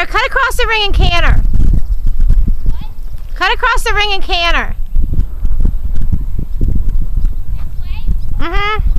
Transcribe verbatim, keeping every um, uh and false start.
Mare, cut across the ring and canter. What? Cut across the ring and canter. This way? Mm-hmm.